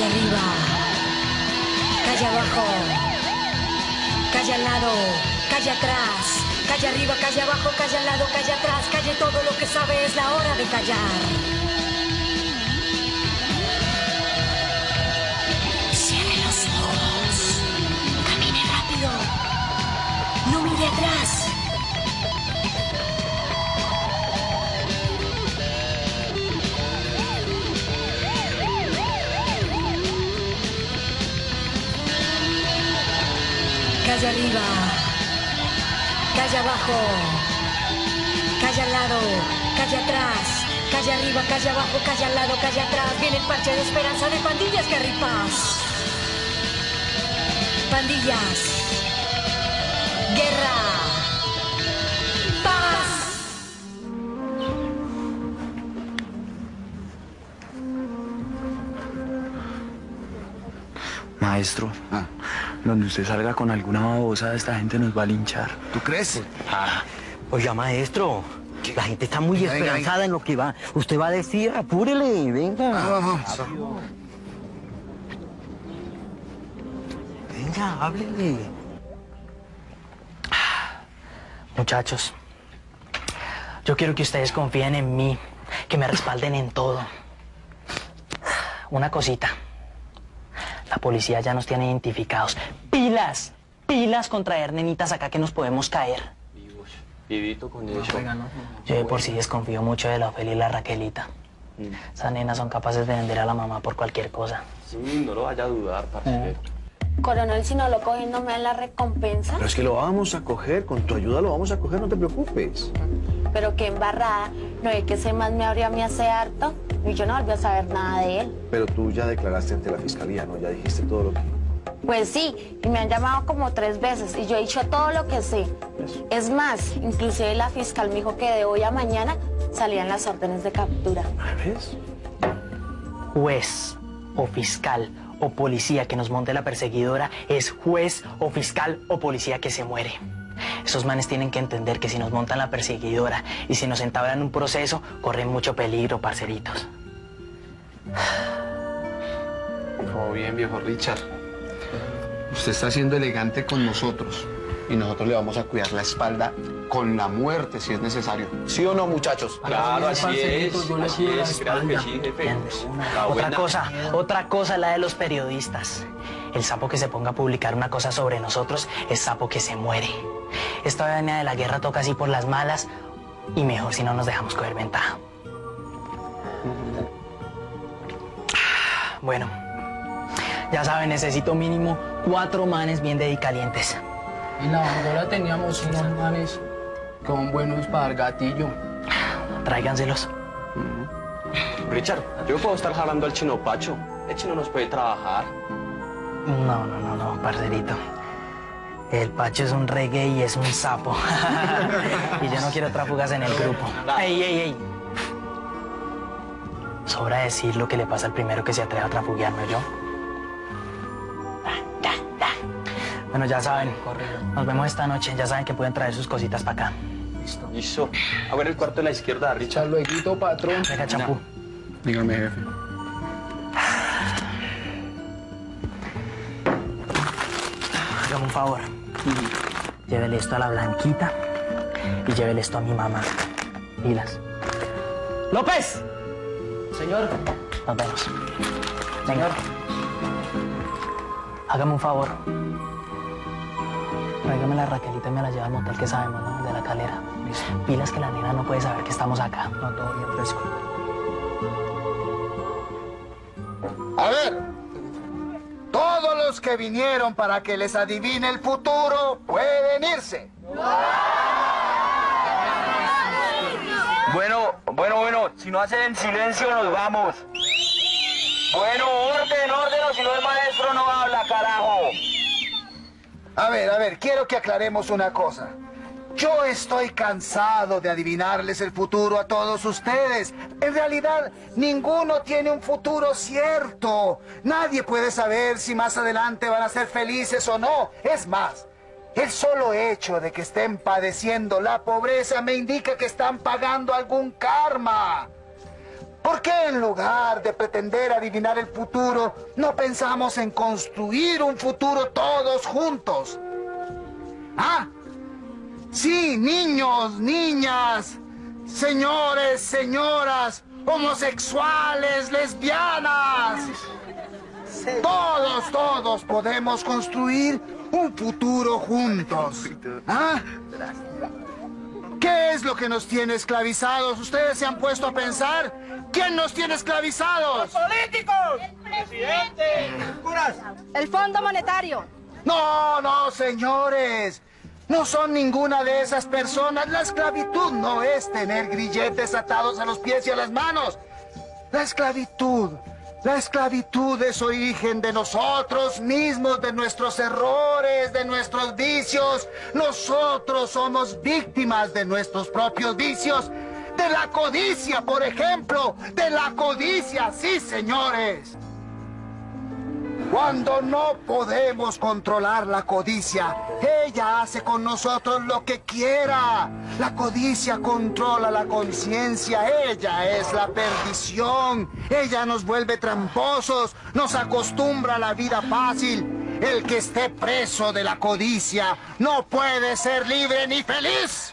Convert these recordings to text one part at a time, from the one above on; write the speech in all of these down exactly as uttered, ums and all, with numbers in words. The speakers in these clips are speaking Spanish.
arriba, calle abajo, calle al lado, calle atrás, calle arriba, calle abajo, calle al lado, calle atrás, calle todo lo que sabe, es la hora de callar. Cierre los ojos, camine rápido, no mire atrás. Calle arriba, calle abajo, calle al lado, calle atrás, calle arriba, calle abajo, calle al lado, calle atrás. Viene el parche de esperanza de Pandillas Guerripas. Pandillas, guerra, paz. Maestro, ah. donde usted salga con alguna babosa, esta gente nos va a linchar. ¿Tú crees? Ah. Oiga, maestro, la gente está muy venga, esperanzada venga. en lo que va. Usted va a decir, apúrele, venga. Ah, vamos. Venga, háblele. Muchachos, yo quiero que ustedes confíen en mí, que me respalden en todo. Una cosita. La policía ya nos tiene identificados. ¡Pilas! ¡Pilas con traer nenitas acá que nos podemos caer! Vivos. Vivito con eso. Yo de por sí desconfío mucho de la Ofelia y la Raquelita. Mm. Esas nenas son capaces de vender a la mamá por cualquier cosa. Sí, no lo vaya a dudar, parcero. Mm. Coronel, si no lo cogen, ¿no me dan la recompensa? Pero es que lo vamos a coger. Con tu ayuda lo vamos a coger, no te preocupes. Pero qué embarrada. ¿No es que ese más me abrió a mí hace harto? Y yo no volví a saber nada de él. Pero tú ya declaraste ante la fiscalía, ¿no? Ya dijiste todo lo que... Pues sí, y me han llamado como tres veces y yo he dicho todo lo que sé. Eso. Es más, inclusive la fiscal me dijo que de hoy a mañana salían las órdenes de captura. ¿Ves? Juez o fiscal o policía que nos monte la perseguidora es juez o fiscal o policía que se muere. Esos manes tienen que entender que si nos montan la perseguidora y si nos entablan un proceso, corren mucho peligro, parceritos. Todo bien, viejo Richard. Usted está siendo elegante con nosotros y nosotros le vamos a cuidar la espalda con la muerte si es necesario. ¿Sí o no, muchachos? Claro, así es. Así es. Gracias, sí, jefe. Otra cosa, otra cosa la de los periodistas. El sapo que se ponga a publicar una cosa sobre nosotros es sapo que se muere. Esta vaina de la guerra toca así por las malas y mejor si no nos dejamos coger ventaja. Bueno, ya saben, necesito mínimo cuatro manes bien dedicalientes. En la bandola teníamos unos manes con buenos para el gatillo. Tráiganselos. Uh-huh. Richard, yo puedo estar jalando al Chino Pacho. El Chino nos puede trabajar. No, no, no, no, parcerito. El Pacho es un reggae y es un sapo. Y yo no quiero tráfugas en el grupo. ¡Ey, ey, ey! Sobra decir lo que le pasa al primero que se atreve a trafuguearme, ¿yo? Bueno, ya saben, nos vemos esta noche. Ya saben que pueden traer sus cositas para acá. Listo. Listo. A ver el cuarto de la izquierda, Richard. Lueguito, patrón. Venga, champú. Dígame, jefe. Hágame un favor. Uh-huh. Llévele esto a la Blanquita y llévele esto a mi mamá. Pilas. ¡López! Señor. Nos vemos. Señor. Hágame un favor. Tráigame la Raquelita y me la lleva al motel que sabemos, ¿no? De la Calera. Listo. Pilas que la nena no puede saber que estamos acá. No, todo bien fresco. A ver, todos los que vinieron para que les adivine el futuro pueden irse. Bueno, bueno, bueno, si no hacen silencio nos vamos. Bueno, orden, orden, o si no el maestro no habla, carajo. A ver, a ver, quiero que aclaremos una cosa. Yo estoy cansado de adivinarles el futuro a todos ustedes. En realidad, ninguno tiene un futuro cierto. Nadie puede saber si más adelante van a ser felices o no. Es más, el solo hecho de que estén padeciendo la pobreza me indica que están pagando algún karma. ¿Por qué en lugar de pretender adivinar el futuro, no pensamos en construir un futuro todos juntos? ¿Ah? Sí, niños, niñas, señores, señoras, homosexuales, lesbianas. Todos, todos podemos construir un futuro juntos. ¿Ah? ¿Qué es lo que nos tiene esclavizados? ¿Ustedes se han puesto a pensar? ¿Quién nos tiene esclavizados? ¡Los políticos! ¡El presidente! ¡Curas! El Fondo Monetario. No, no, señores. No son ninguna de esas personas. La esclavitud no es tener grilletes atados a los pies y a las manos. La esclavitud, la esclavitud es origen de nosotros mismos, de nuestros errores, de nuestros vicios. Nosotros somos víctimas de nuestros propios vicios. De la codicia, por ejemplo. De la codicia, sí, señores. Cuando no podemos controlar la codicia, ella hace con nosotros lo que quiera. La codicia controla la conciencia, ella es la perdición. Ella nos vuelve tramposos, nos acostumbra a la vida fácil. El que esté preso de la codicia no puede ser libre ni feliz.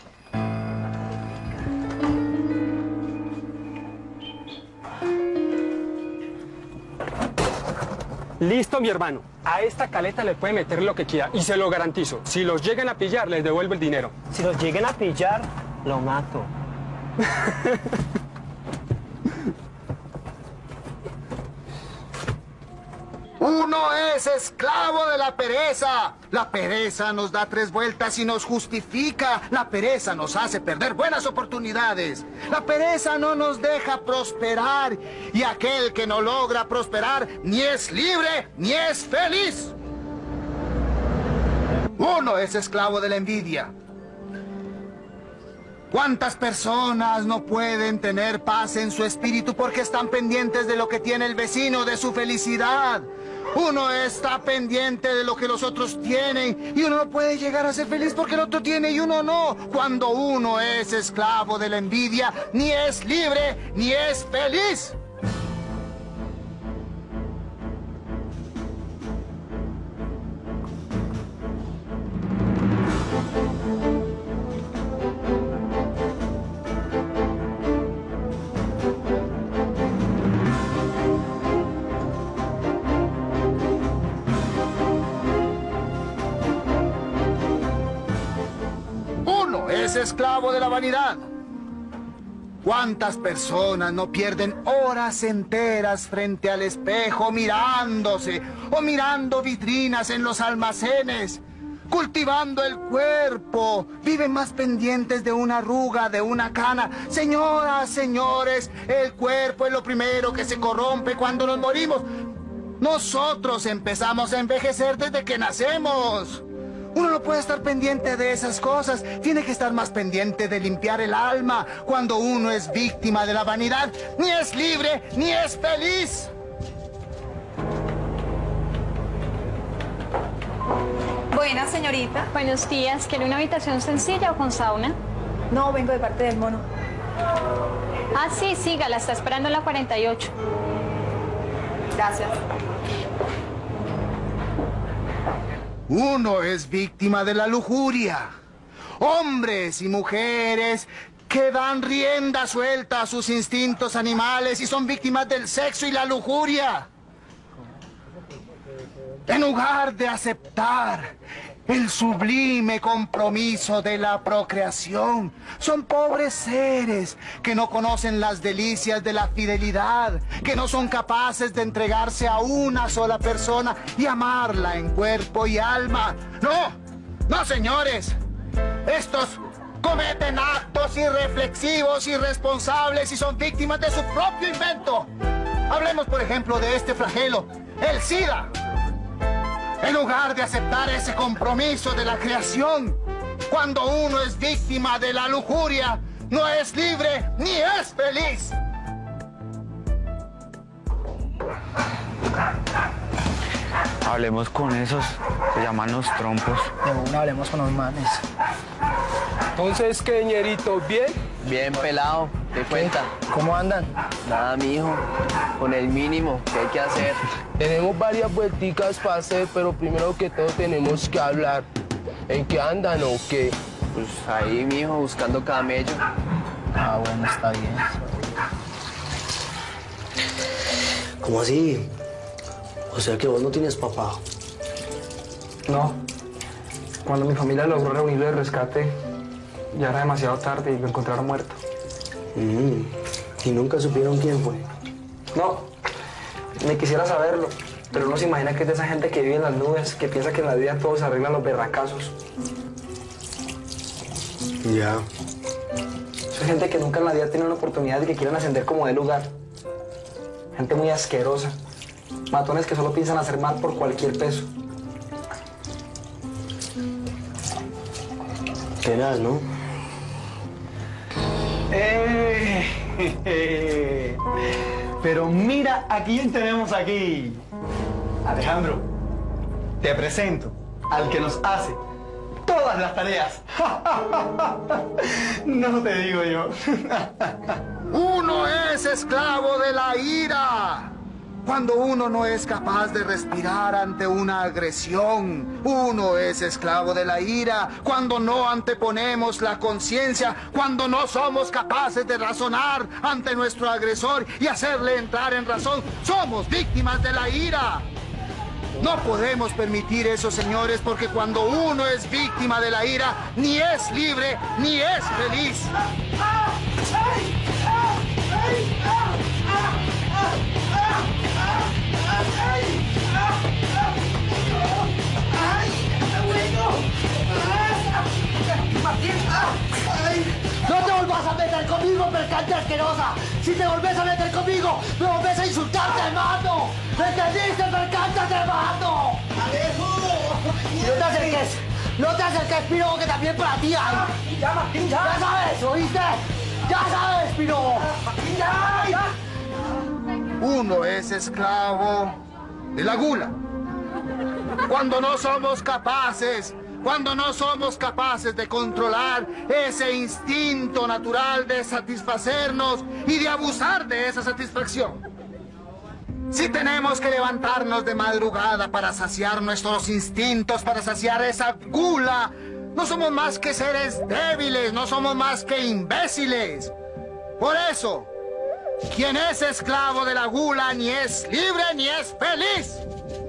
Listo, mi hermano. A esta caleta le puede meter lo que quiera y se lo garantizo. Si los llegan a pillar, les devuelvo el dinero. Si los lleguen a pillar, lo mato. Uno es esclavo de la pereza. La pereza nos da tres vueltas y nos justifica. La pereza nos hace perder buenas oportunidades. La pereza no nos deja prosperar. Y aquel que no logra prosperar ni es libre ni es feliz. Uno es esclavo de la envidia. ¿Cuántas personas no pueden tener paz en su espíritu porque están pendientes de lo que tiene el vecino, de su felicidad? Uno está pendiente de lo que los otros tienen y uno no puede llegar a ser feliz porque el otro tiene y uno no. Cuando uno es esclavo de la envidia, ni es libre ni es feliz. Es esclavo de la vanidad. ¿Cuántas personas no pierden horas enteras frente al espejo mirándose o mirando vitrinas en los almacenes, cultivando el cuerpo? Viven más pendientes de una arruga, de una cana. Señoras, señores, el cuerpo es lo primero que se corrompe cuando nos morimos. Nosotros empezamos a envejecer desde que nacemos. Uno no puede estar pendiente de esas cosas. Tiene que estar más pendiente de limpiar el alma. Cuando uno es víctima de la vanidad, ni es libre ni es feliz. Buenas, señorita. Buenos días. ¿Quiere una habitación sencilla o con sauna? No, vengo de parte del mono. Ah, sí, sígala. Está esperando en la cuarenta y ocho. Gracias. Uno es víctima de la lujuria. Hombres y mujeres que dan rienda suelta a sus instintos animales y son víctimas del sexo y la lujuria. En lugar de aceptar el sublime compromiso de la procreación, son pobres seres que no conocen las delicias de la fidelidad, que no son capaces de entregarse a una sola persona y amarla en cuerpo y alma. No, no, señores. Estos cometen actos irreflexivos, irresponsables y son víctimas de su propio invento. Hablemos, por ejemplo, de este flagelo, el SIDA. En lugar de aceptar ese compromiso de la creación, cuando uno es víctima de la lujuria, no es libre ni es feliz. Hablemos con esos, se llaman los trompos. De una, hablemos con los manes. Entonces, ¿qué, ñerito? ¿Bien? Bien pelado. ¿Qué cuenta? ¿Cómo andan? Nada, mijo. Con el mínimo que hay que hacer. Tenemos varias vuelticas para hacer, pero primero que todo tenemos que hablar. ¿En qué andan o qué? Pues ahí, mijo, buscando camello. Ah, bueno, está bien. ¿Cómo así? O sea que vos no tienes papá. No. Cuando mi familia logró reunirlo de rescate, ya era demasiado tarde y lo encontraron muerto. Mm. ¿Y nunca supieron quién fue? No, ni quisiera saberlo, pero uno se imagina que es de esa gente que vive en las nubes, que piensa que en la vida todos se arreglan los berracazos. Ya. Esa gente que nunca en la vida tiene una oportunidad y que quieren ascender como de lugar. Gente muy asquerosa. Matones que solo piensan hacer mal por cualquier peso. Tenaz, ¿no? Eh, pero mira a quién tenemos aquí. Alejandro, te presento al que nos hace todas las tareas. No te digo yo. Uno es esclavo de la ira. Cuando uno no es capaz de respirar ante una agresión, uno es esclavo de la ira. Cuando no anteponemos la conciencia, cuando no somos capaces de razonar ante nuestro agresor y hacerle entrar en razón, somos víctimas de la ira. No podemos permitir eso, señores, porque cuando uno es víctima de la ira, ni es libre, ni es feliz. ¡No te volvás a meter conmigo, percante asquerosa! ¡Si te volvés a meter conmigo, me volvés a insultar, te mato! ¿Entendiste, percante, te mato! ¡Alejo! ¡No te acerques! ¡No te acerques, Piro, que también para ti hay! ¡Ya, Martín, ya! ¡Ya sabes, oíste! ¡Ya sabes, Piro! ¡Martín, ya! ya. Uno es esclavo de la gula. Cuando no somos capaces, cuando no somos capaces de controlar ese instinto natural de satisfacernos y de abusar de esa satisfacción. Si tenemos que levantarnos de madrugada para saciar nuestros instintos, para saciar esa gula, no somos más que seres débiles, no somos más que imbéciles. Por eso, quien es esclavo de la gula ni es libre ni es feliz.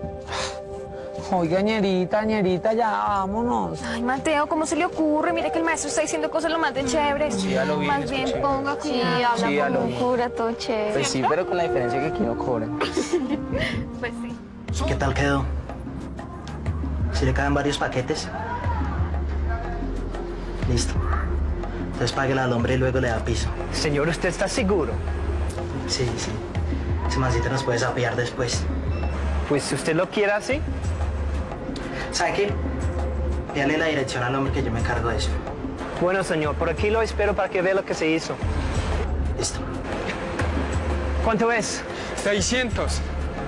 Oiga, ñerita, ñerita, ya vámonos. Ay, Mateo, ¿cómo se le ocurre? Mire que el maestro está diciendo cosas lo más de chéveres. Sí, ya lo vi, Más lo bien escuché. ponga cuidado. Sí, habla Sí, ya como lo un vi. cura, todo chévere. Pues sí, pero con la diferencia que aquí no cobran. Pues sí. ¿Qué tal quedó? ¿Si le caben varios paquetes? Listo. Entonces páguela al hombre y luego le da piso. Señor, ¿usted está seguro? Sí, sí. Ese mancito nos puede sapear después. Pues si usted lo quiere así. ¿Sabe qué? Dale la dirección al hombre que yo me encargo de eso. Bueno, señor, por aquí lo espero para que vea lo que se hizo. Listo. ¿Cuánto es? seiscientos.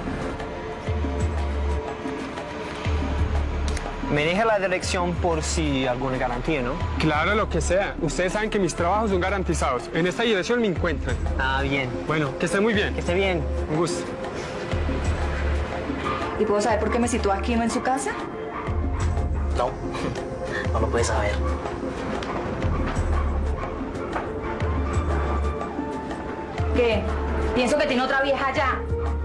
Me deja la dirección por si alguna garantía, ¿no? Claro, lo que sea. Ustedes saben que mis trabajos son garantizados. En esta dirección me encuentran. Ah, bien. Bueno, que esté muy bien. Que esté bien. Un gusto. ¿Y puedo saber por qué me sitúa aquí, no en su casa? No, no lo puedes saber. ¿Qué? Pienso que tiene otra vieja allá.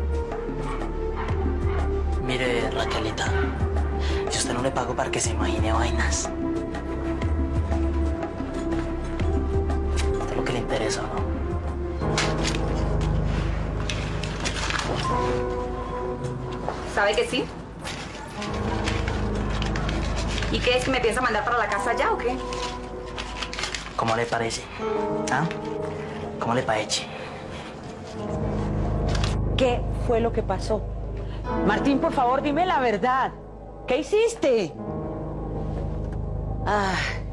Mire, Raquelita, yo a usted no le pago para que se imagine vainas. Esto es lo que le interesa, ¿no? ¿Sabe que sí? ¿Y qué es que me piensa mandar para la casa ya o qué? ¿Cómo le parece? ¿Ah? ¿Cómo le parece? ¿Qué fue lo que pasó? Martín, por favor, dime la verdad. ¿Qué hiciste? Ah.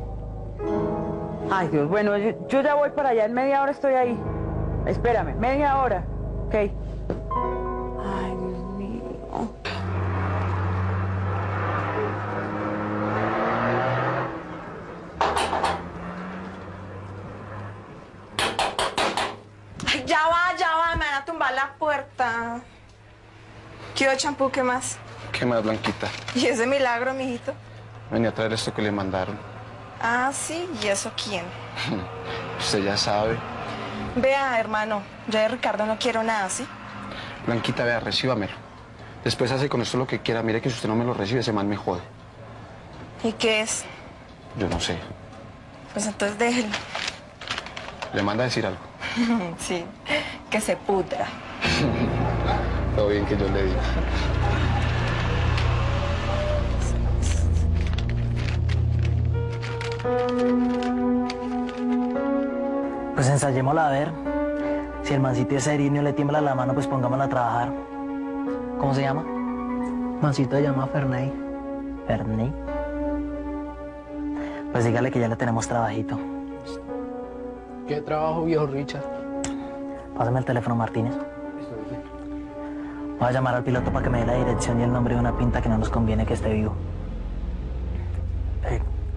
Ay, Dios, bueno, yo, yo ya voy para allá. En media hora estoy ahí. Espérame, media hora. Ok. Ay, Dios mío. a la puerta. ¿Quiero champú? ¿Qué más? ¿Qué más, Blanquita? ¿Y ese milagro, mijito? Venía a traer esto que le mandaron. Ah, sí. ¿Y eso quién? Usted ya sabe. Vea, hermano, yo de Ricardo no quiero nada, ¿sí? Blanquita, vea, recíbamelo. Después hace con esto lo que quiera. Mire que si usted no me lo recibe, ese man me jode. ¿Y qué es? Yo no sé. Pues entonces déjelo. ¿Le manda a decir algo? Sí, que se pudra. Todo bien que yo le diga. Pues ensayémosla a ver. Si el mancito es serio y no le tiembla la mano, pues pongámosla a trabajar. ¿Cómo se llama? Mancito se llama Ferney. Ferney. Pues dígale que ya le tenemos trabajito. ¿Qué trabajo, viejo Richard? Pásame el teléfono, Martínez. Voy a llamar al piloto para que me dé la dirección y el nombre de una pinta que no nos conviene que esté vivo. Hey.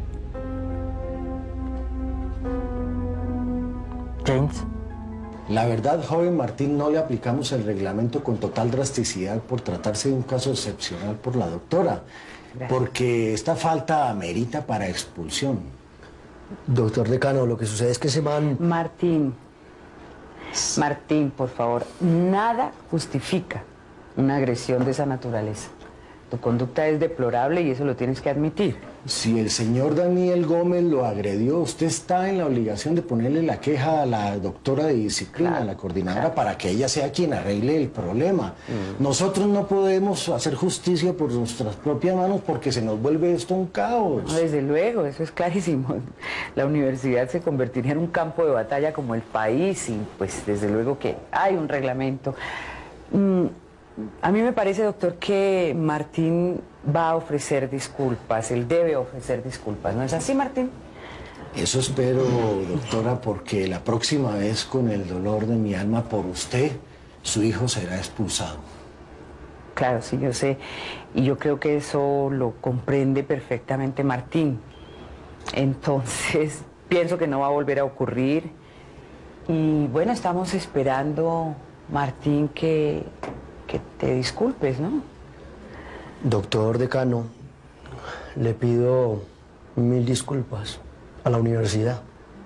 James. La verdad, joven Martín, no le aplicamos el reglamento con total drasticidad por tratarse de un caso excepcional por la doctora, porque esta falta amerita para expulsión. Doctor Decano, lo que sucede es que ese man... Martín, Martín, por favor, nada justifica una agresión de esa naturaleza. Tu conducta es deplorable y eso lo tienes que admitir. Si el señor Daniel Gómez lo agredió, usted está en la obligación de ponerle la queja a la doctora de disciplina, claro, a la coordinadora, claro, para que ella sea quien arregle el problema. Mm. Nosotros no podemos hacer justicia por nuestras propias manos porque se nos vuelve esto un caos. No, desde luego, eso es clarísimo. La universidad se convertiría en un campo de batalla como el país y pues desde luego que hay un reglamento. Mm. A mí me parece, doctor, que Martín va a ofrecer disculpas, él debe ofrecer disculpas, ¿no es así, Martín? Eso espero, doctora, porque la próxima vez, con el dolor de mi alma por usted, su hijo será expulsado. Claro, sí, yo sé, y yo creo que eso lo comprende perfectamente Martín. Entonces, pienso que no va a volver a ocurrir. Y bueno, estamos esperando, Martín, que... que te disculpes, ¿no? Doctor Decano, le pido mil disculpas a la universidad.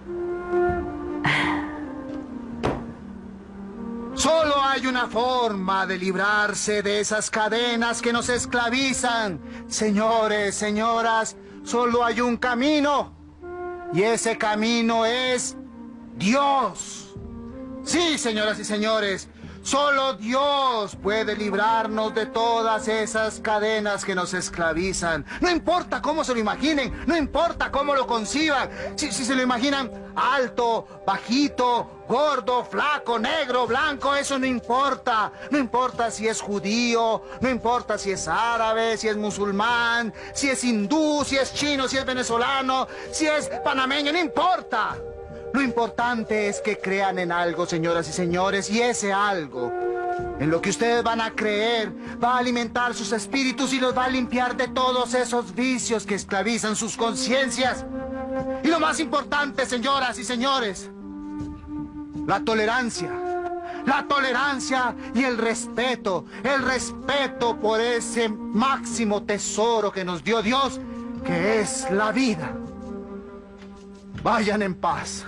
Solo hay una forma de librarse de esas cadenas que nos esclavizan. Señores, señoras, solo hay un camino. Y ese camino es Dios. Sí, señoras y señores. Solo Dios puede librarnos de todas esas cadenas que nos esclavizan. No importa cómo se lo imaginen, no importa cómo lo conciban. Si, si se lo imaginan alto, bajito, gordo, flaco, negro, blanco, eso no importa. No importa si es judío, no importa si es árabe, si es musulmán, si es hindú, si es chino, si es venezolano, si es panameño, no importa. Lo importante es que crean en algo, señoras y señores, y ese algo, en lo que ustedes van a creer, va a alimentar sus espíritus y los va a limpiar de todos esos vicios que esclavizan sus conciencias. Y lo más importante, señoras y señores, la tolerancia. La tolerancia y el respeto, el respeto por ese máximo tesoro que nos dio Dios, que es la vida. Vayan en paz.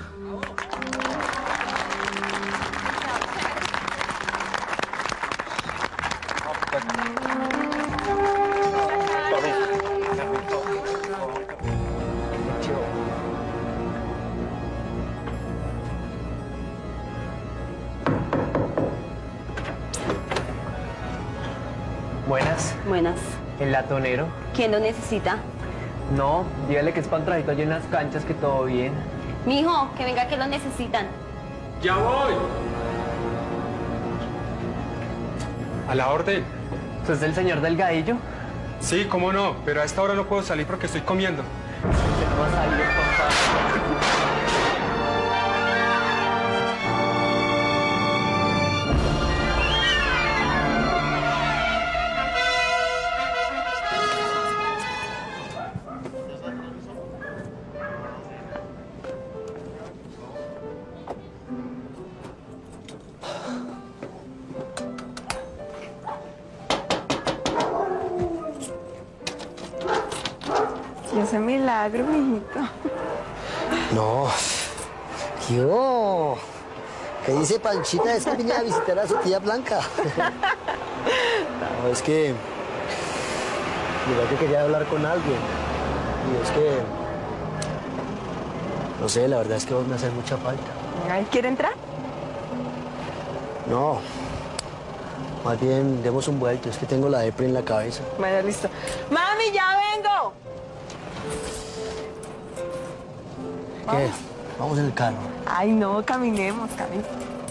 Buenas. Buenas. ¿El latonero? ¿Quién lo necesita? No, dígale que es para un trajito allí en las canchas, que todo bien. Mijo, que venga que lo necesitan. ¡Ya voy! A la orden. ¿Usted es el señor Delgadillo? Sí, cómo no, pero a esta hora no puedo salir porque estoy comiendo. No va a salir, papá. ese milagro, mijito. No. Yo. ¿Qué dice Panchita? Es que vine a visitar a su tía Blanca. No, es que... Mira que quería hablar con alguien. Y es que... No sé, la verdad es que vos me haces mucha falta. Ay, ¿quiere entrar? No. Más bien, demos un vuelto. Es que tengo la depre en la cabeza. Bueno, listo. ¡Mami, ya vengo! ¿Qué? Vamos en el carro. Ay, no, caminemos, caminemos.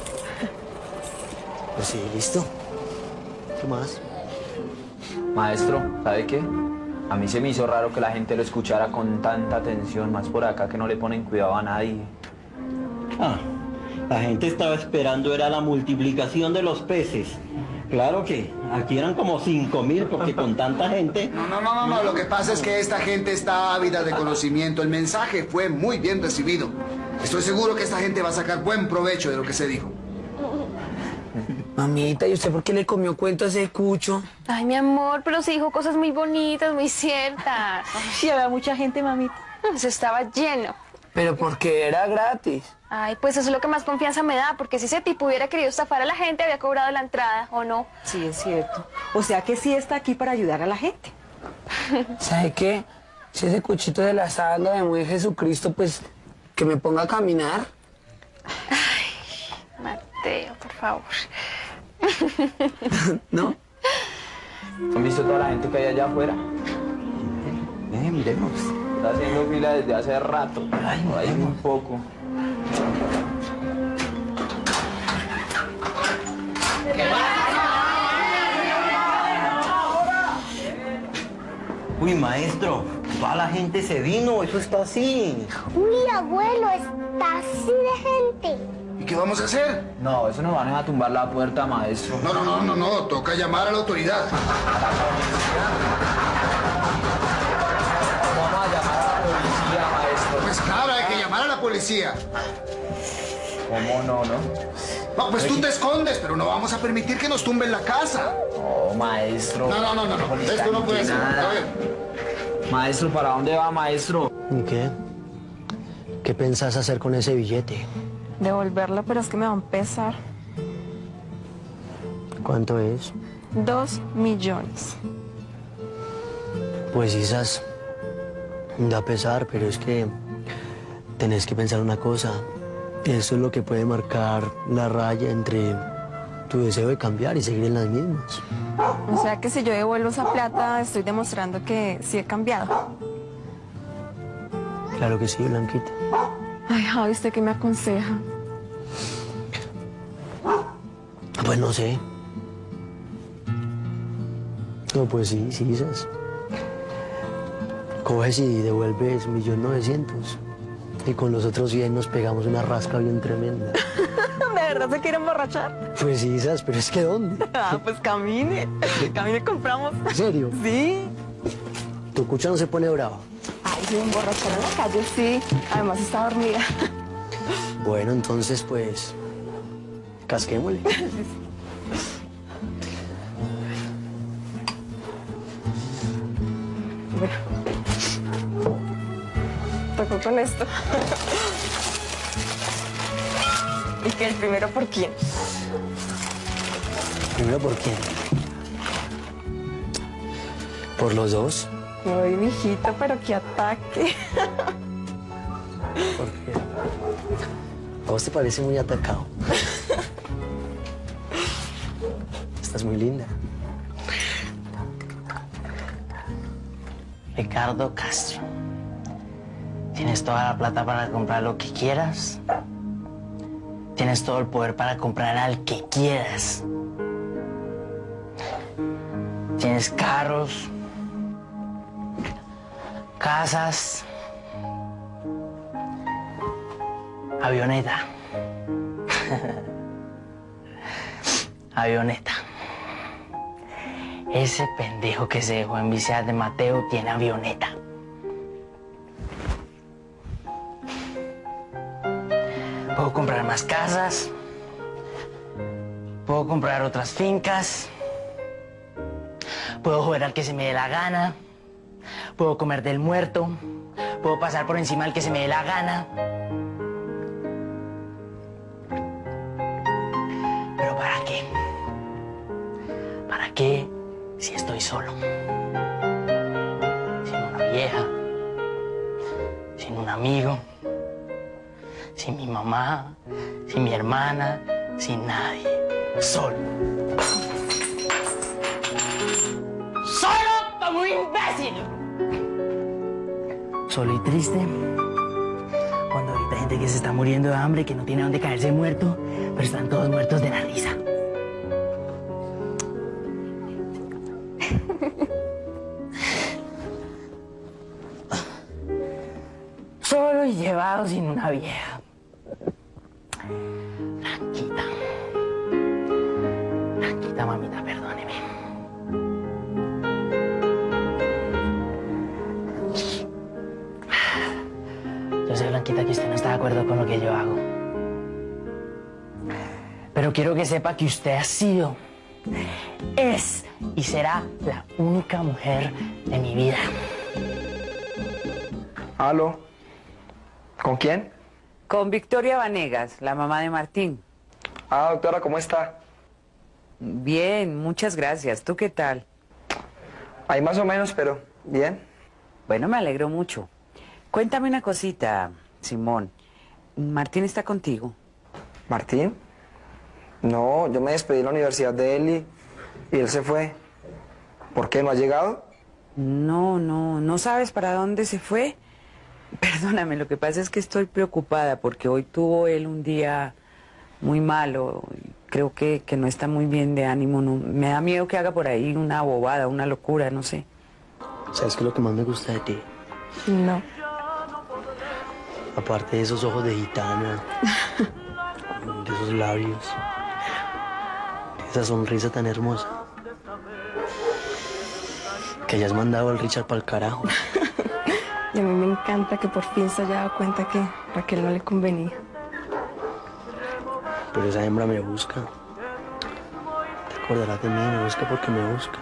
Pues sí, listo. ¿Qué más? Maestro, ¿sabe qué? A mí se me hizo raro que la gente lo escuchara con tanta atención, más por acá que no le ponen cuidado a nadie. Ah, la gente estaba esperando era la multiplicación de los peces. Claro que aquí eran como cinco mil porque con tanta gente... No, no, no, no, no, lo que pasa es que esta gente está ávida de conocimiento. El mensaje fue muy bien recibido. Estoy seguro que esta gente va a sacar buen provecho de lo que se dijo. Mamita, ¿y usted por qué le comió cuento a ese cucho? Ay, mi amor, pero se dijo cosas muy bonitas, muy ciertas. Sí, había mucha gente, mamita. Se estaba lleno. Pero porque era gratis. Ay, pues eso es lo que más confianza me da, porque si ese tipo hubiera querido estafar a la gente, había cobrado la entrada, ¿o no? Sí, es cierto. O sea que sí está aquí para ayudar a la gente. ¿Sabe qué? Si ese cuchito de la sangre de muy Jesucristo, pues que me ponga a caminar. Ay, Mateo, por favor. ¿No? ¿Han visto toda la gente que hay allá afuera? Eh, miremos. Está haciendo fila desde hace rato. Ay, no hay un poco. Uy, maestro, toda la gente se vino, eso está así. Uy, abuelo, está así de gente. ¿Y qué vamos a hacer? No, eso nos van a tumbar la puerta, maestro. No, no, no, no, no, toca llamar a la autoridad. Vamos a llamar a la policía, maestro. Pues claro, hay que llamar a la policía. ¿Cómo no, no? No, pues tú te escondes, pero no vamos a permitir que nos tumben la casa. Oh, maestro. No, no, no, no, no. Esto no puede ser. A ver. Maestro, ¿para dónde va, maestro? ¿Y qué? ¿Qué pensás hacer con ese billete? Devolverlo, pero es que me va a pesar. ¿Cuánto es? Dos millones. Pues quizás da pesar, pero es que tenés que pensar una cosa. Eso es lo que puede marcar la raya entre tu deseo de cambiar y seguir en las mismas. O sea que si yo devuelvo esa plata, estoy demostrando que sí he cambiado. Claro que sí, Blanquita. Ay, Javi, ¿usted qué me aconseja? Pues no sé. No, pues sí, sí, quizás. Coges y devuelves un millón novecientos. Y con los otros cien nos pegamos una rasca bien tremenda. ¿De verdad se quiere emborrachar? Pues sí, quizás, pero es que ¿dónde? Ah, pues camine. Camine y compramos. ¿En serio? Sí. ¿Tu cucha no se pone brava? Ay, si me emborrachara en la calle, sí. Además está dormida. Bueno, entonces, pues... casquémosle. Tocó con esto. ¿Y que el primero por quién? ¿Primero por quién? ¿Por los dos? Ay, mijito, pero qué ataque. ¿Por qué? A vos te parece muy atacado. Estás muy linda. Ricardo Castro, tienes toda la plata para comprar lo que quieras. Tienes todo el poder para comprar al que quieras. Tienes carros, casas, avioneta. Avioneta. Ese pendejo que se dejó enviciar de Mateo tiene avioneta. Puedo comprar más casas. Puedo comprar otras fincas. Puedo jugar al que se me dé la gana. puedo comer del muerto, puedo pasar por encima del que se me dé la gana. ¿Pero para qué? ¿Para qué si estoy solo? Sin una vieja, sin un amigo, sin mi mamá, sin mi hermana, sin nadie. Solo. ¡Solo como un imbécil! Solo y triste. Cuando ahorita hay gente que se está muriendo de hambre, que no tiene dónde caerse muerto, pero están todos muertos de la risa. Solo y llevado sin una vieja. Blanquita. Blanquita, mamita, perdóneme. Yo sé, Blanquita, que usted no está de acuerdo con lo que yo hago. Pero quiero que sepa que usted ha sido, es y será la única mujer de mi vida. ¿Aló? ¿Con quién? Con Victoria Vanegas, la mamá de Martín. Ah, doctora, ¿cómo está? Bien, muchas gracias. ¿Tú qué tal? Ahí más o menos, pero bien. Bueno, me alegro mucho. Cuéntame una cosita, Simón. ¿Martín está contigo? ¿Martín? No, yo me despedí de la universidad de él y, y él se fue. ¿Por qué? ¿No ha llegado? No, no, ¿no sabes para dónde se fue? Perdóname, lo que pasa es que estoy preocupada porque hoy tuvo él un día muy malo. Creo que, que no está muy bien de ánimo. No, me da miedo que haga por ahí una bobada, una locura, no sé. ¿Sabes qué es lo que más me gusta de ti? No. Aparte de esos ojos de gitana, de esos labios, esa sonrisa tan hermosa, que hayas mandado al Richard para el carajo. Y a mí me encanta que por fin se haya dado cuenta que Raquel no le convenía. Pero esa hembra me busca. Te acordarás de mí, me busca porque me busca.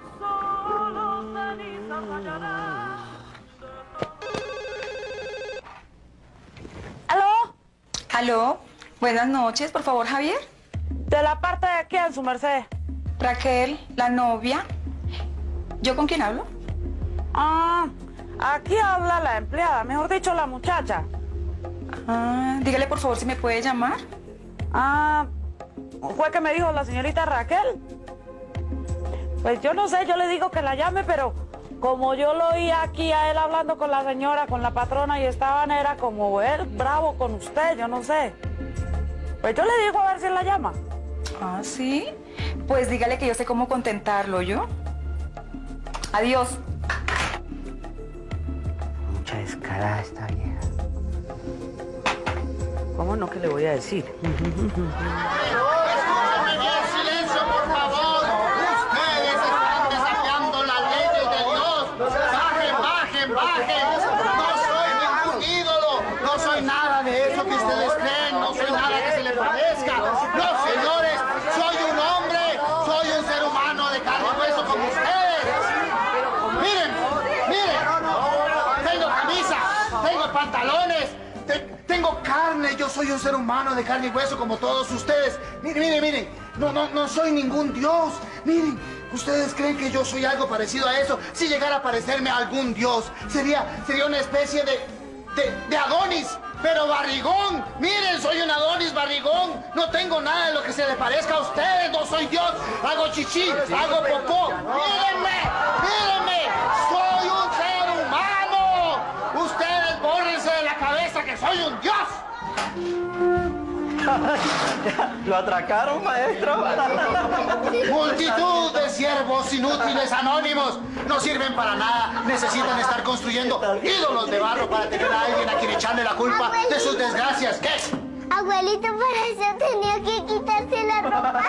¿Aló? ¿Aló? Buenas noches, por favor, Javier. ¿De la parte de quién, su merced? Raquel, la novia. ¿Yo con quién hablo? Ah, aquí habla la empleada, mejor dicho, la muchacha. Ah, dígale por favor si me puede llamar. Ah, fue que me dijo la señorita Raquel. Pues yo no sé, yo le digo que la llame, pero como yo lo oí aquí a él hablando con la señora, con la patrona, y estaban, era como él bravo con usted, yo no sé. Pues yo le digo a ver si él la llama. Ah, ¿sí? Pues dígale que yo sé cómo contentarlo, ¿yo? Adiós. Mucha descarada esta vieja. ¿Cómo no que le voy a decir? Escúchame bien, silencio, por favor. Ustedes están desafiando las leyes de Dios. Bajen, bajen, bajen. No soy ningún ídolo. No soy nada de eso que ustedes creen. No soy nada que se les parezca. No, señores, soy un hombre. Soy un ser humano de carne y hueso como ustedes. Miren, miren. Tengo camisa, tengo pantalones. Tengo carne, yo soy un ser humano de carne y hueso como todos ustedes. Miren, miren, miren, no, no, no soy ningún dios. Miren, ¿ustedes creen que yo soy algo parecido a eso? Si llegara a parecerme a algún dios, sería, sería una especie de, de, de Adonis, pero barrigón. Miren, soy un Adonis barrigón. No tengo nada de lo que se le parezca a ustedes. No soy dios. Hago chichi, hago popó. Mírenme, mírenme. Soy un ser humano. Ustedes bórrense de la cabeza que soy un dios. ¿Lo atracaron, maestro? Multitud de siervos inútiles anónimos. No sirven para nada. Necesitan estar construyendo ídolos de barro para tener a alguien a quien echarle la culpa de sus desgracias. ¿Qué? Abuelito, para eso tenía que quitarse la ropa.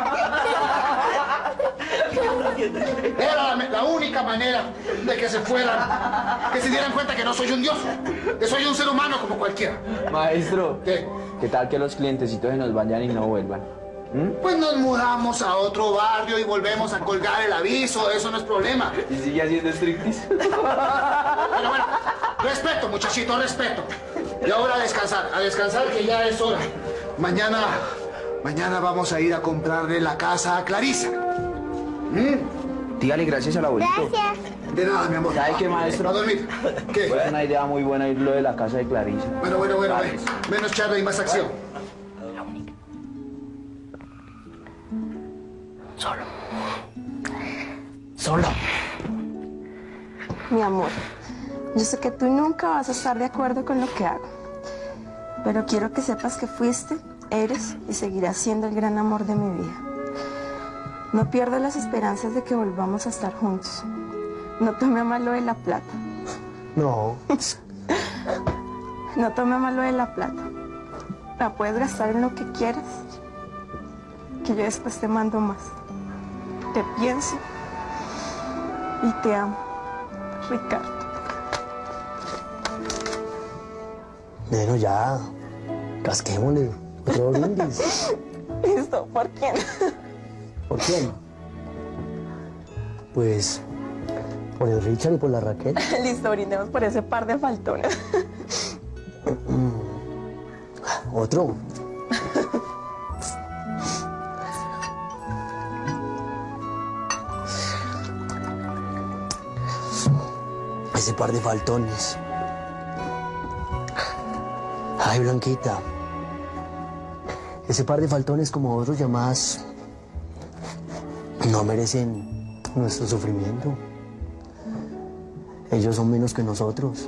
Era la, la única manera de que se fueran, que se dieran cuenta que no soy un dios, que soy un ser humano como cualquiera. Maestro, ¿Qué? ¿qué tal que los clientecitos se nos vayan y no vuelvan? Pues nos mudamos a otro barrio y volvemos a colgar el aviso, eso no es problema. ¿Y sigue haciendo striptease? Bueno, bueno, respeto, muchachito, respeto. Y ahora a descansar, a descansar que ya es hora. Mañana, mañana vamos a ir a comprarle la casa a Clarisa. ¿Mm? Dígale gracias al abuelito. Gracias. De nada, mi amor. ¿Sabe qué, maestro? ¿A dormir? ¿Qué? Fue una idea muy buena ir lo de la casa de Clarisa. Bueno, bueno, bueno, bueno. Menos charla y más acción. Solo. Solo. Mi amor, yo sé que tú nunca vas a estar de acuerdo con lo que hago. Pero quiero que sepas que fuiste, eres y seguirás siendo el gran amor de mi vida. No pierdas las esperanzas de que volvamos a estar juntos. No tome a mal lo de la plata. No. No tome a mal lo de la plata. La puedes gastar en lo que quieras, que yo después te mando más. Te pienso y te amo, Ricardo. Bueno, ya. Casquémosle. Otro brindis. Listo, ¿por quién? ¿Por quién? Pues por el Richard y por la Raquel. Listo, brindemos por ese par de faltones. Otro. Ese par de faltones. Ay, Blanquita. Ese par de faltones como otros llamadas no merecen nuestro sufrimiento. Ellos son menos que nosotros.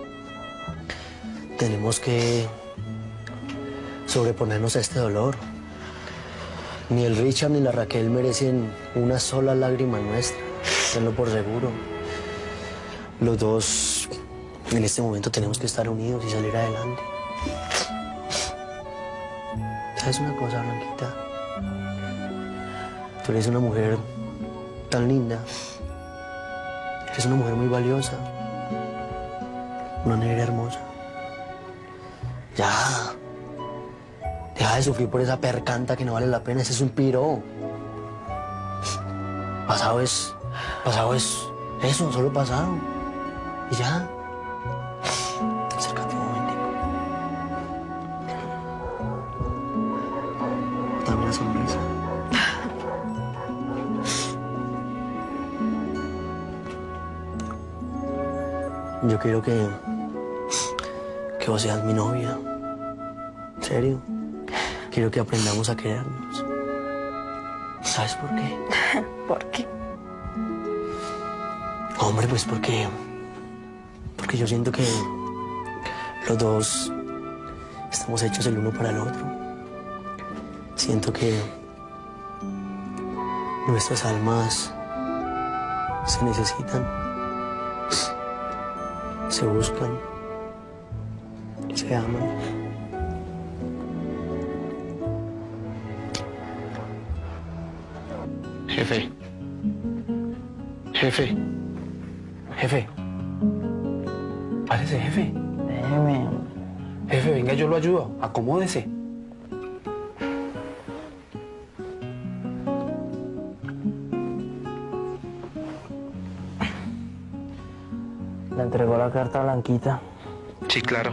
Tenemos que sobreponernos a este dolor. Ni el Richard ni la Raquel merecen una sola lágrima nuestra, tenlo por seguro. Los dos en este momento tenemos que estar unidos y salir adelante. ¿Sabes una cosa, Blanquita? Tú eres una mujer tan linda. Eres una mujer muy valiosa. Una negra hermosa. Ya. Deja de sufrir por esa percanta que no vale la pena. Ese es un piro. Pasado es... Pasado es... Eso, solo pasado. Y ya. Acércate un momentico. Dame la sonrisa. Yo quiero que... que vos seas mi novia. ¿En serio? Quiero que aprendamos a querernos. ¿Sabes por qué? ¿Por qué? Hombre, pues porque... Porque yo siento que los dos estamos hechos el uno para el otro. Siento que nuestras almas se necesitan, se buscan, se aman. Jefe. Jefe. Jefe. Párese, jefe. Déjeme. Jefe, venga, yo lo ayudo. Acomódese. Le entregó la carta a Blanquita. Sí, claro.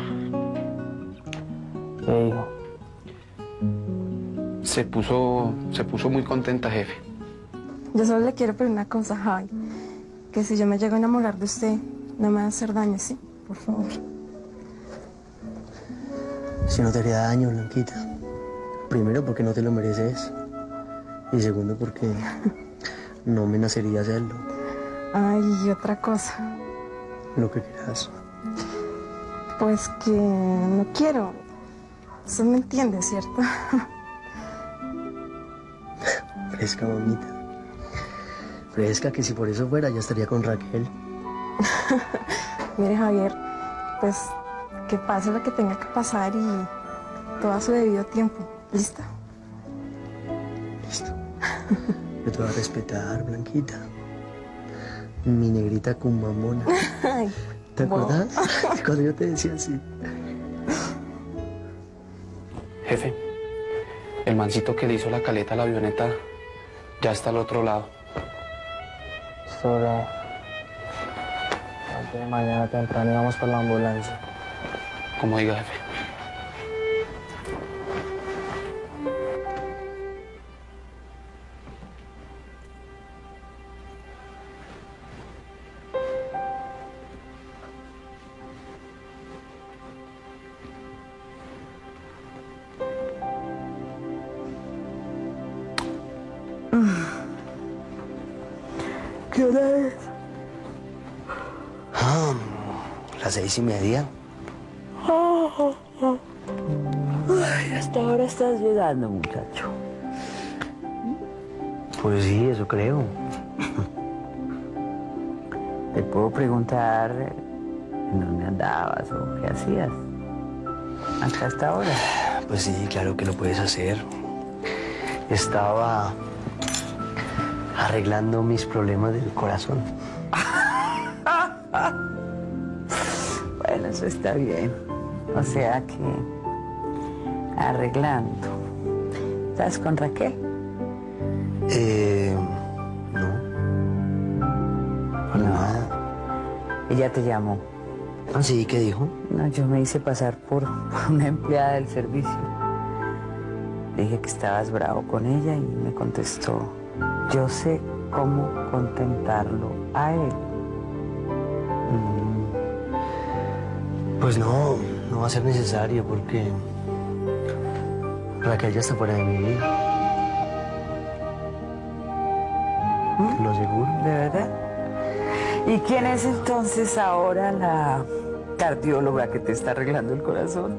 ¿Qué dijo? Se puso, se puso muy contenta, jefe. Yo solo le quiero pedir una cosa, Javi. Que si yo me llego a enamorar de usted, no me va a hacer daño, ¿sí? Por favor. Si no te haría daño, Blanquita. Primero, porque no te lo mereces. Y segundo, porque no me nacería hacerlo. Ay, y otra cosa. Lo que quieras. Pues que no quiero. Usted me entiende, ¿cierto? Fresca, mamita. Fresca, que si por eso fuera, ya estaría con Raquel. Mire, Javier, pues que pase lo que tenga que pasar y todo a su debido tiempo. ¿Lista? Listo. Yo te voy a respetar, Blanquita. Mi negrita con mamona. Ay, ¿te acuerdas? Cuando yo te decía así. Jefe, El mancito que le hizo la caleta a la avioneta ya está al otro lado. Sobre... Antes de mañana temprano vamos por la ambulancia. Como diga, jefe. ¿Qué hora es? Ah, las seis y media. Oh, oh, oh. Ay, hasta ahora estás llegando, muchacho. Pues sí, eso creo. ¿Te puedo preguntar en dónde andabas o qué hacías hasta esta hora? Pues sí, claro que lo puedes hacer. Estaba arreglando mis problemas del corazón. Bueno, eso está bien. O sea que arreglando. ¿Estás con Raquel? Eh... No. Para No. nada. Ella te llamó. ¿Ah, sí? ¿Qué dijo? No, yo me hice pasar por, por una empleada del servicio. Le dije que estabas bravo con ella y me contestó: yo sé cómo contentarlo a él. Mm. Pues no, no va a ser necesario porque Raquel ya está fuera de mi vida. Te lo aseguro. ¿De verdad? ¿Y quién es entonces ahora la cardióloga que te está arreglando el corazón?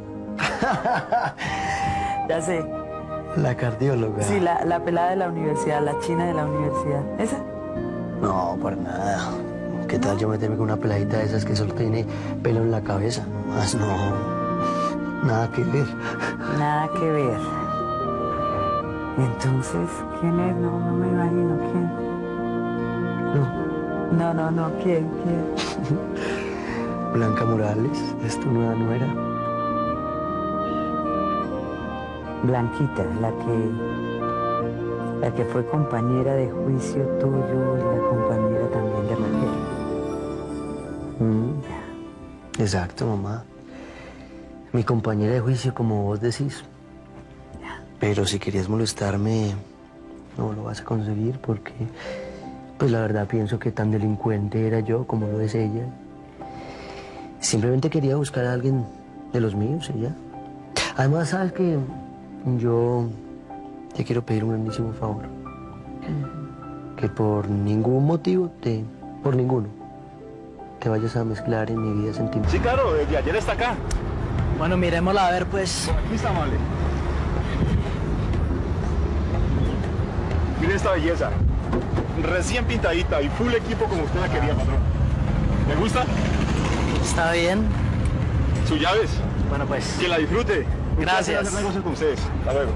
Ya sé. La cardióloga. Sí, la, la pelada de la universidad, la china de la universidad. ¿Esa? No, para nada. ¿Qué tal yo meterme con una peladita de esas que solo tiene pelo en la cabeza? Más no. Nada que ver. Nada que ver. ¿Y entonces quién es? No, no me imagino quién. No. No, no, no, ¿quién? ¿Quién? Blanca Morales, es tu nueva nuera. Blanquita, la que la que fue compañera de juicio tuyo y la compañera también de Raquel. Mm. Exacto, mamá. Mi compañera de juicio, como vos decís. Pero si querías molestarme, no lo vas a conseguir porque, pues la verdad pienso que tan delincuente era yo como lo es ella. Simplemente quería buscar a alguien de los míos y ya. Además, sabes que yo te quiero pedir un grandísimo favor. Que por ningún motivo, te, por ninguno, te vayas a mezclar en mi vida sentimental. Sí, claro, desde ayer está acá. Bueno, miremosla a ver, pues. Aquí está, amable. Mire esta belleza. Recién pintadita y full equipo como usted la quería, patrón. ¿Le gusta? Está bien. ¿Sus llaves? Bueno, pues. Que la disfrute. Gracias. Hacer negocios con ustedes. Hasta luego.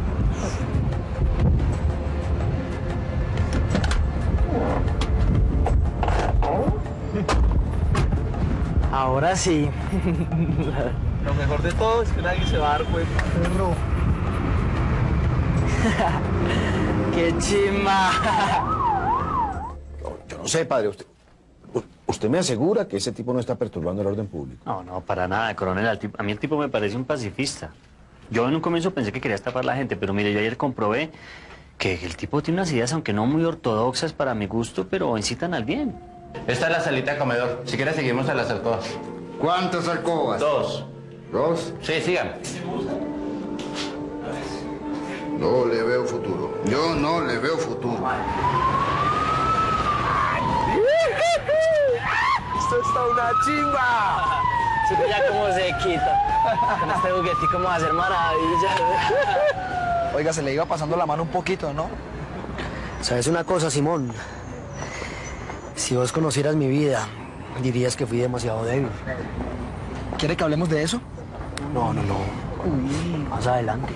Ahora sí. Lo mejor de todo es que nadie se va a dar cuenta. Perro. ¡Qué chimba! Yo no sé, padre, usted, usted me asegura que ese tipo no está perturbando el orden público. No, no, para nada, coronel. Al tipo- A mí el tipo me parece un pacifista. Yo en un comienzo pensé que quería estafar a la gente, pero mire, yo ayer comprobé que el tipo tiene unas ideas, aunque no muy ortodoxas para mi gusto, pero incitan al bien. Esta es la salita de comedor. Si quieres seguimos a las alcobas. ¿Cuántas alcobas? Dos. ¿Dos? Sí, sigan. No le veo futuro. Yo no le veo futuro. ¡Esto está una chimba! Sí, ya como se quita. Con este juguetico vamos a hacer maravillas. Oiga, se le iba pasando la mano un poquito, ¿no? ¿Sabes una cosa, Simón? Si vos conocieras mi vida, dirías que fui demasiado débil. ¿Quiere que hablemos de eso? No, no, no. Más adelante.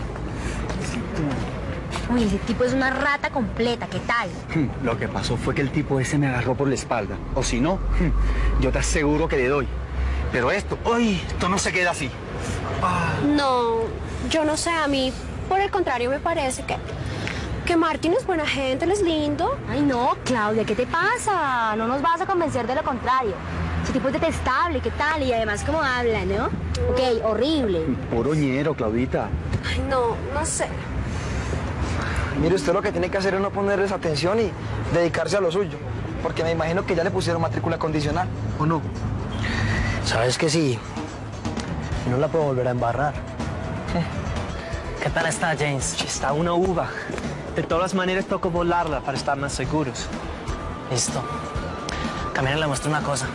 Uy, ese tipo es una rata completa, ¿qué tal? Lo que pasó fue que el tipo ese me agarró por la espalda. O si no, yo te aseguro que le doy. Pero esto, uy, esto no se queda así. No, yo no sé, a mí Por el contrario, me parece que, que Martín es buena gente, él es lindo. Ay, no, Claudia, ¿qué te pasa? No nos vas a convencer de lo contrario. Ese tipo es detestable, ¿qué tal? Y además cómo habla, ¿no? Ok, horrible. Puro ñero, Claudita. Ay, no, no sé. Mire, usted lo que tiene que hacer es no ponerles atención y dedicarse a lo suyo. Porque me imagino que ya le pusieron matrícula condicional, ¿o no? ¿Sabes que sí? No la puedo volver a embarrar. ¿Qué tal está, James? Está una uva. De todas maneras, toca volarla para estar más seguros. Listo. Camila le muestro una cosa.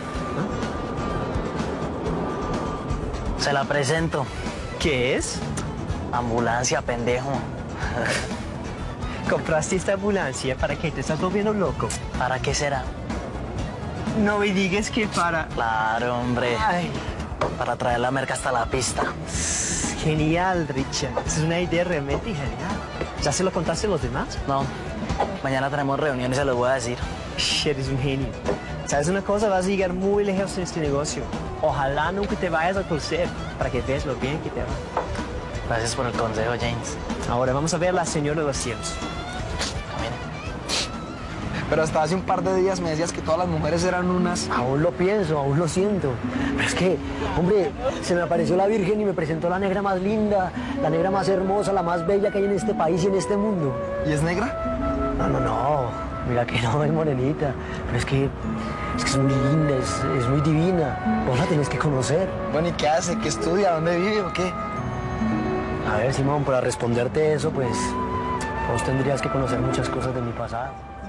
Se la presento. ¿Qué es? Ambulancia, pendejo. ¿Compraste esta ambulancia? ¿Para qué? ¿Te estás volviendo loco? ¿Para qué será? No me digas que para... Claro, hombre. Ay. Para traer la merca hasta la pista. Genial, Richard. Es una idea realmente genial. ¿Ya se lo contaste a los demás? No. Mañana tenemos reunión y se los voy a decir. Eres un genio. ¿Sabes una cosa? Vas a llegar muy lejos en este negocio. Ojalá nunca te vayas a torcer para que veas lo bien que te va. Gracias por el consejo, James. Ahora vamos a ver a la señora de los cielos. Pero hasta hace un par de días me decías que todas las mujeres eran unas... Aún lo pienso, aún lo siento. Pero es que, hombre, se me apareció la Virgen y me presentó la negra más linda, la negra más hermosa, la más bella que hay en este país y en este mundo. ¿Y es negra? No, no, no. Mira que no, es morenita. Pero es que, es que es muy linda, es, es muy divina. Vos la tenés que conocer. Bueno, ¿y qué hace? ¿Qué estudia? ¿Dónde vive o qué? A ver, Simón, para responderte eso, pues, vos tendrías que conocer muchas cosas de mi pasado.